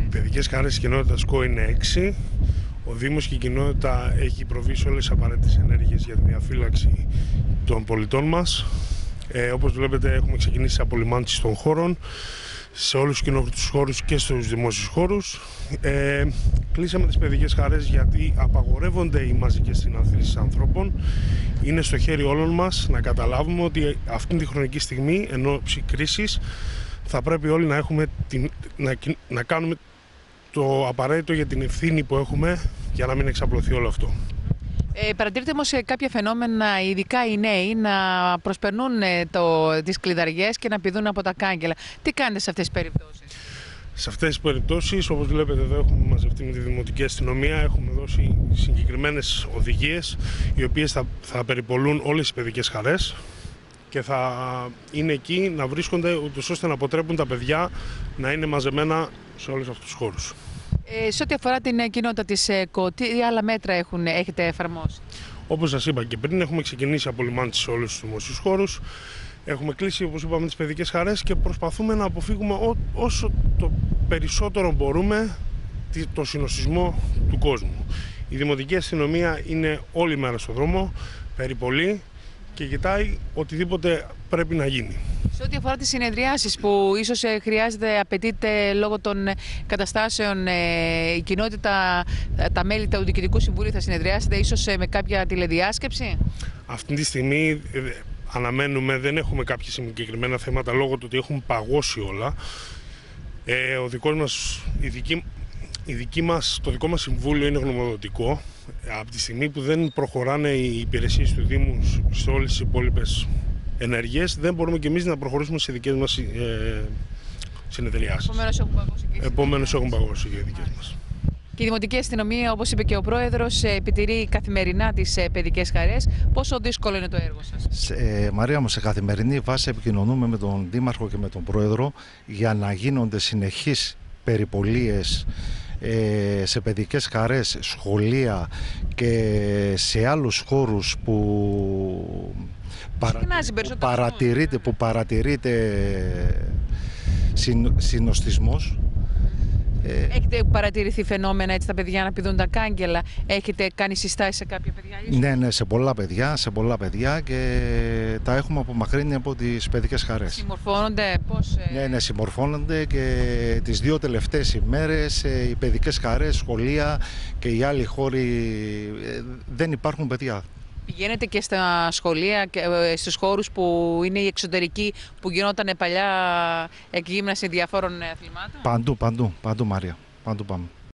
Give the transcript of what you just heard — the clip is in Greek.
Οι παιδικές χαρές της κοινότητας ΚΟ είναι 6. Ο Δήμος και η κοινότητα έχει προβεί σε όλες τις απαραίτητες ενέργειες για τη διαφύλαξη των πολιτών μας. Όπως βλέπετε, έχουμε ξεκινήσει απολυμάνηση των χώρων σε όλους τους κοινότητους χώρους και στους δημόσιους χώρους. Κλείσαμε τις παιδικές χαρές γιατί απαγορεύονται οι μαζικές συναντήσεις ανθρώπων. Είναι στο χέρι όλων μας να καταλάβουμε ότι αυτή τη χρονική στιγμή, εν ώψη κρίσης, θα πρέπει όλοι να κάνουμε το απαραίτητο για την ευθύνη που έχουμε για να μην εξαπλωθεί όλο αυτό. Παρατηρείτε όμως κάποια φαινόμενα, ειδικά οι νέοι, να προσπερνούν τις κλειδαριές και να πηδούν από τα κάγκελα. Τι κάνετε σε αυτές τις περιπτώσεις? Σε αυτές τις περιπτώσεις, όπως βλέπετε εδώ, έχουμε μαζευτεί με τη Δημοτική Αστυνομία, έχουμε δώσει συγκεκριμένες οδηγίες, οι οποίες θα περιπολούν όλες τις παιδικές χαρές και θα είναι εκεί να βρίσκονται ούτως ώστε να αποτρέπουν τα παιδιά να είναι μαζεμένα σε όλους αυτούς τους χώρους. Σε ό,τι αφορά την κοινότητα της ΚΟ, τι άλλα μέτρα έχετε εφαρμόσει? Όπως σας είπα και πριν, έχουμε ξεκινήσει απολυμάνηση σε όλους τους δημοσίους χώρους. Έχουμε κλείσει, όπως είπαμε, τις παιδικές χαρές και προσπαθούμε να αποφύγουμε όσο το περισσότερο μπορούμε το συνοστισμό του κόσμου. Η Δημοτική Αστυνομία είναι όλη μέρα στον δρόμο, περιπολεί και κοιτάει οτιδήποτε πρέπει να γίνει. Σε ό,τι αφορά τις συνεδριάσεις που ίσως χρειάζεται, απαιτείται λόγω των καταστάσεων, η κοινότητα, τα μέλη του Διοικητικού Συμβουλίου θα συνεδριάσετε ίσως με κάποια τηλεδιάσκεψη? Αυτή τη στιγμή αναμένουμε, δεν έχουμε κάποια συγκεκριμένα θέματα λόγω του ότι έχουν παγώσει όλα. Το δικό μας συμβούλιο είναι γνωμοδοτικό. Από τη στιγμή που δεν προχωράνε οι υπηρεσίες του Δήμου σε όλες τις υπόλοιπες ενεργές, δεν μπορούμε και εμείς να προχωρήσουμε σε δικές μας συνεδριάσεις. Επομένως έχουν παγώσει και οι δικές μας. Και η Δημοτική Αστυνομία, όπως είπε και ο Πρόεδρος, επιτηρεί καθημερινά τις παιδικές χαρές. Πόσο δύσκολο είναι το έργο σας? Μαρία μου, σε καθημερινή βάση επικοινωνούμε με τον Δήμαρχο και με τον Πρόεδρο για να γίνονται συνεχείς περιπολίες σε παιδικές χαρές, σχολεία και σε άλλους χώρους που παρατηρείται συνοστισμός. Έχετε παρατηρηθεί φαινόμενα έτσι τα παιδιά να πηδούν τα κάγκελα? Έχετε κάνει συστάσεις σε κάποια παιδιά ίσως? Ναι, σε πολλά παιδιά και τα έχουμε απομακρύνει από τις παιδικές χαρές. Συμμορφώνονται? Πώς? Ναι, συμμορφώνονται και τις 2 τελευταίες ημέρες οι παιδικές χαρές, σχολεία και οι άλλοι χώροι δεν υπάρχουν παιδιά. Πηγαίνετε και στα σχολεία και στους χώρους που είναι οι εξωτερικοί που γινόταν παλιά εκγύμναση διαφόρων αθλημάτων? Παντού Μαρία, παντού πάμε.